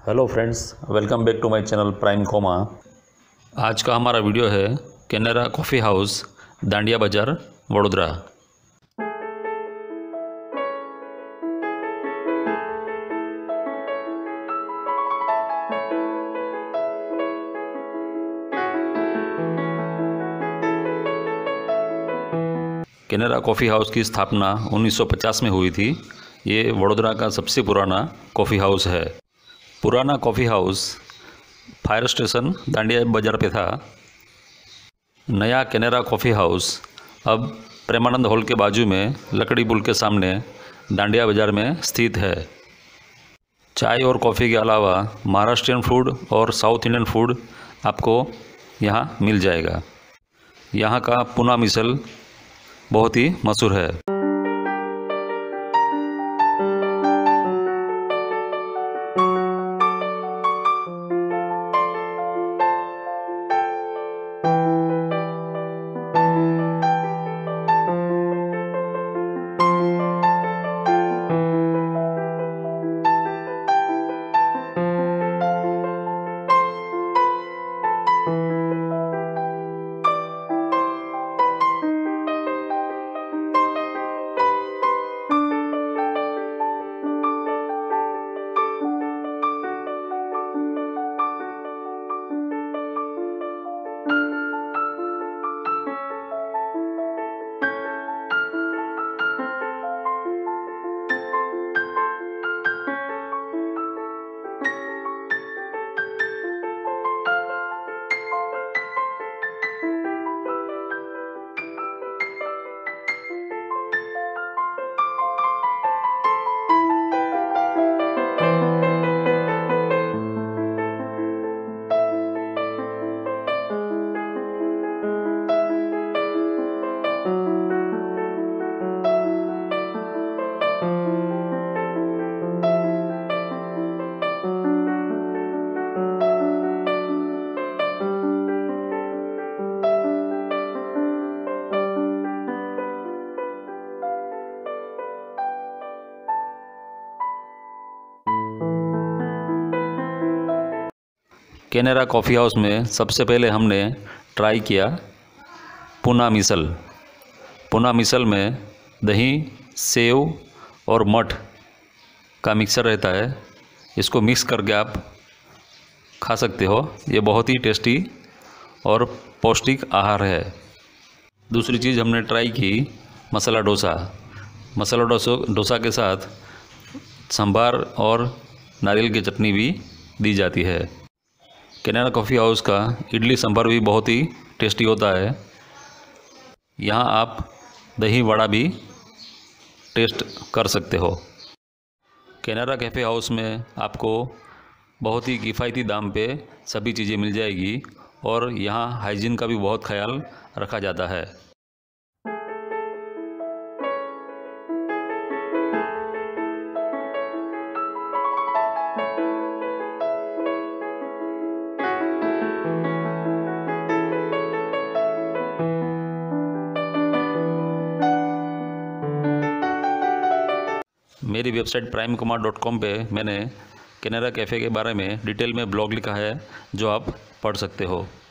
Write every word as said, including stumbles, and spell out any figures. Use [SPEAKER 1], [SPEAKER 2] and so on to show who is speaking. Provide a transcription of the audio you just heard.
[SPEAKER 1] Hello friends, welcome back to my channel Prime Coma. आज का हमारा वीडियो है कैनरा कॉफ़ी हाउस, दांडिया बाज़ार, वडोदरा। कैनरा कॉफ़ी हाउस की स्थापना उन्नीस सौ पचास में हुई थी। ये वडोदरा का सबसे पुराना कॉफ़ी हाउस है। पुराना coffee house fire station Dandia Bazaar पे था। नया कैनरा कॉफ़ी हाउस अब प्रेमानंद हॉल के बाजू में लकड़ी पुल के सामने दांडिया बाज़ार में स्थित है। चाय और कॉफ़ी के अलावा महाराष्ट्रियन फूड और साउथ इंडियन फूड आपको यहाँ मिल जाएगा। यहाँ का पुना मिसल बहुत ही मशहूर है। कैनरा कॉफ़ी हाउस में सबसे पहले हमने ट्राई किया पुना मिसल। पुना मिसल में दही, सेव और मठ का मिक्सर रहता है। इसको मिक्स करके आप खा सकते हो। ये बहुत ही टेस्टी और पौष्टिक आहार है। दूसरी चीज़ हमने ट्राई की मसाला डोसा। मसाला डोसा डोसा के साथ सांभर और नारियल की चटनी भी दी जाती है। कैनरा कॉफ़ी हाउस का इडली सांभर भी बहुत ही टेस्टी होता है। यहाँ आप दही वड़ा भी टेस्ट कर सकते हो। कैनरा कैफ़े हाउस में आपको बहुत ही किफ़ायती दाम पे सभी चीज़ें मिल जाएगी और यहाँ हाइजीन का भी बहुत ख्याल रखा जाता है। मेरी website Prime Coma dot com पे मैंने कैनरा कैफ़े के बारे में डिटेल में ब्लॉग लिखा है, जो आप पढ़ सकते हो।